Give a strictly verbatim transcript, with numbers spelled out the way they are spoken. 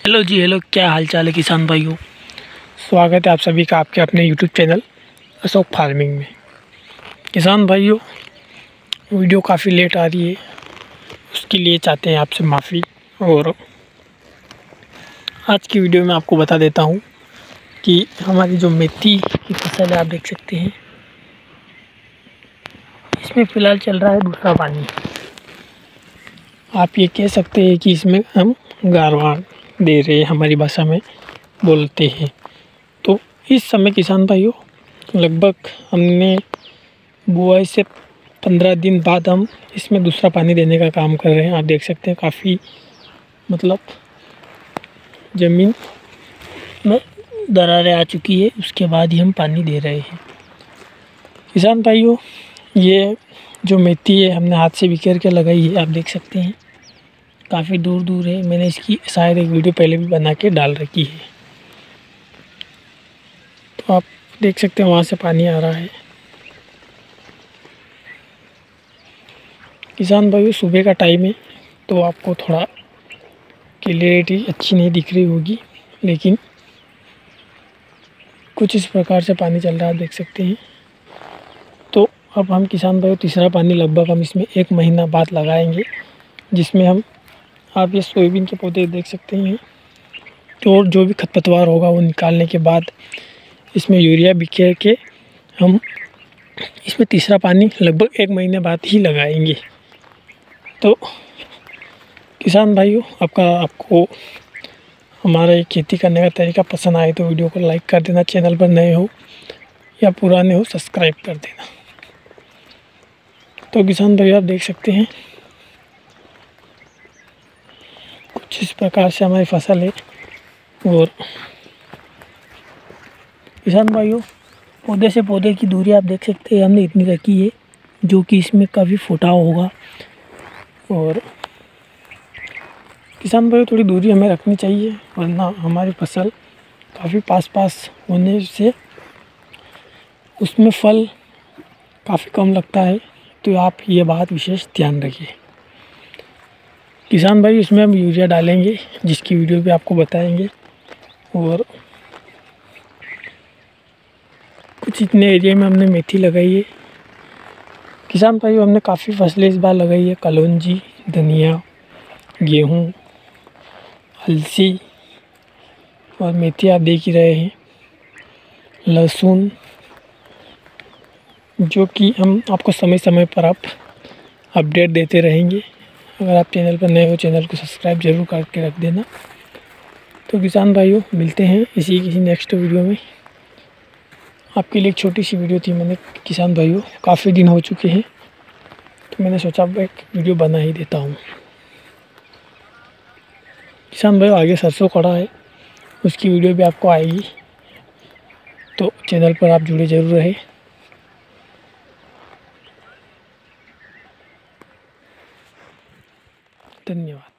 Hello जी, hello. क्या हाल चाल है किसान भाइयों। स्वागत है आप सभी का आपके अपने यूट्यूब चैनल अशोक फार्मिंग में। किसान भाइयों, वीडियो काफ़ी लेट आ रही है, उसके लिए चाहते हैं आपसे माफ़ी। और आज की वीडियो में आपको बता देता हूं कि हमारी जो मेथी की फसल है, आप देख सकते हैं, इसमें फ़िलहाल चल रहा है दूसरा पानी। आप ये कह सकते हैं कि इसमें हम गारवान दे रहे हैं, हमारी भाषा में बोलते हैं। तो इस समय किसान भाइयों, लगभग हमने बुआई से पंद्रह दिन बाद हम इसमें दूसरा पानी देने का काम कर रहे हैं। आप देख सकते हैं काफ़ी मतलब ज़मीन में दरारें आ चुकी है, उसके बाद ही हम पानी दे रहे हैं। किसान भाइयों, ये जो मेथी है हमने हाथ से बिखेर के लगाई है, आप देख सकते हैं काफ़ी दूर दूर है। मैंने इसकी शायद एक वीडियो पहले भी बना के डाल रखी है, तो आप देख सकते हैं वहाँ से पानी आ रहा है। किसान भाइयों, सुबह का टाइम है तो आपको थोड़ा क्लियरिटी अच्छी नहीं दिख रही होगी, लेकिन कुछ इस प्रकार से पानी चल रहा है, आप देख सकते हैं। तो अब हम किसान भाइयों तीसरा पानी लगभग हम इसमें एक महीना बाद लगाएंगे, जिसमें हम आप ये सोयाबीन के पौधे देख सकते हैं। तो जो भी खरपतवार होगा वो निकालने के बाद इसमें यूरिया बिखेर के हम इसमें तीसरा पानी लगभग एक महीने बाद ही लगाएंगे। तो किसान भाइयों, आपका आपको हमारा ये खेती करने का तरीका पसंद आए तो वीडियो को लाइक कर देना, चैनल पर नए हो या पुराने हो सब्सक्राइब कर देना। तो किसान भाइयों, आप देख सकते हैं कुछ इस प्रकार से हमारी फसल है। और किसान भाइयों, पौधे से पौधे की दूरी आप देख सकते हैं हमने इतनी रखी है, जो कि इसमें काफ़ी फुटाव होगा। और किसान भाइयों, थोड़ी दूरी हमें रखनी चाहिए, वरना हमारी फसल काफ़ी पास पास होने से उसमें फल काफ़ी कम लगता है। तो आप ये बात विशेष ध्यान रखिए। किसान भाई, इसमें हम यूरिया डालेंगे, जिसकी वीडियो भी आपको बताएंगे। और कुछ इतने एरिया में हमने मेथी लगाई है। किसान भाई, हमने काफ़ी फसलें इस बार लगाई है, कलौंजी, धनिया, गेहूँ, अलसी और मेथी आप देख ही रहे हैं, लहसुन, जो कि हम आपको समय समय पर आप अपडेट देते रहेंगे। अगर आप चैनल पर नए हो, चैनल को सब्सक्राइब जरूर करके रख देना। तो किसान भाइयों, मिलते हैं इसी किसी नेक्स्ट वीडियो में। आपके लिए एक छोटी सी वीडियो थी मैंने किसान भाइयों, काफ़ी दिन हो चुके हैं तो मैंने सोचा अब एक वीडियो बना ही देता हूँ। किसान भाइयों, आगे सरसों खड़ा है, उसकी वीडियो भी आपको आएगी, तो चैनल पर आप जुड़े ज़रूर रहे। धन्यवाद।